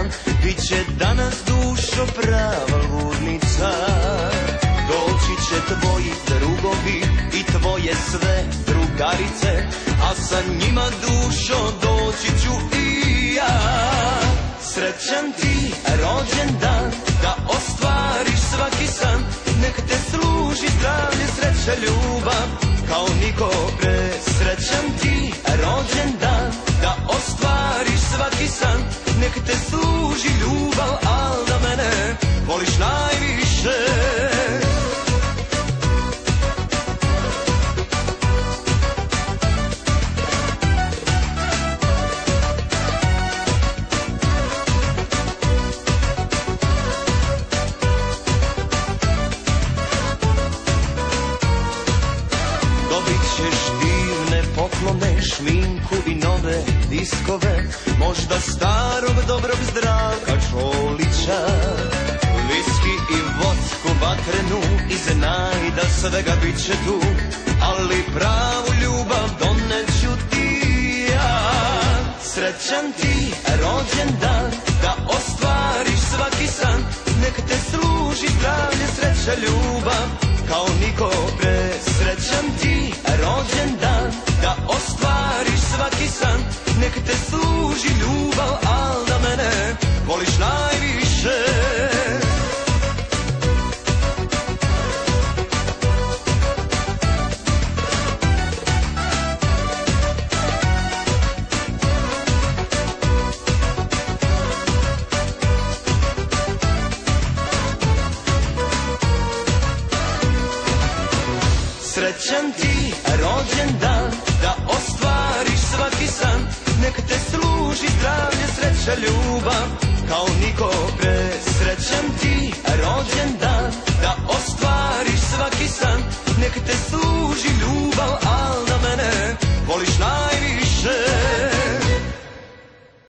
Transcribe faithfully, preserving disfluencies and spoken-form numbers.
dan, biće danas dušo prava ludnica. Doći će tvoji drugovi i tvoje sve drugarice, a sa njima dušo doći ću i ja. Srećan ti rođendan, da ostvariš svaki san, nek te služi zdravlje, sreća, ljubav, kao niko pre. Srećan ti rođendan, da ostvariš svaki san, nek te služi ljubav, al da mene voliš najviše. Šminku i nove diskove, možda starog dobrog Zdravka Čolića. Viski i vodku vatrenu, iznenada svega bit će tu, ali pravu ljubav doneću ti ja. Srećan ti rođendan, da ostvariš svaki san, nek te služi zdravlje, sreća, ljubav, kao niko pre. Srećan ti rođendan, da ostvariš svaki san, nek te služi ljubav, al da mene voliš najviše. Srećan ti rođendan, da ostvariš svaki san, nek te služi zdravlje, sreća, ljubav, kao niko pre. Srećan ti rođendan, da ostvariš svaki san, nek te služi ljubav, al da mene voliš najviše.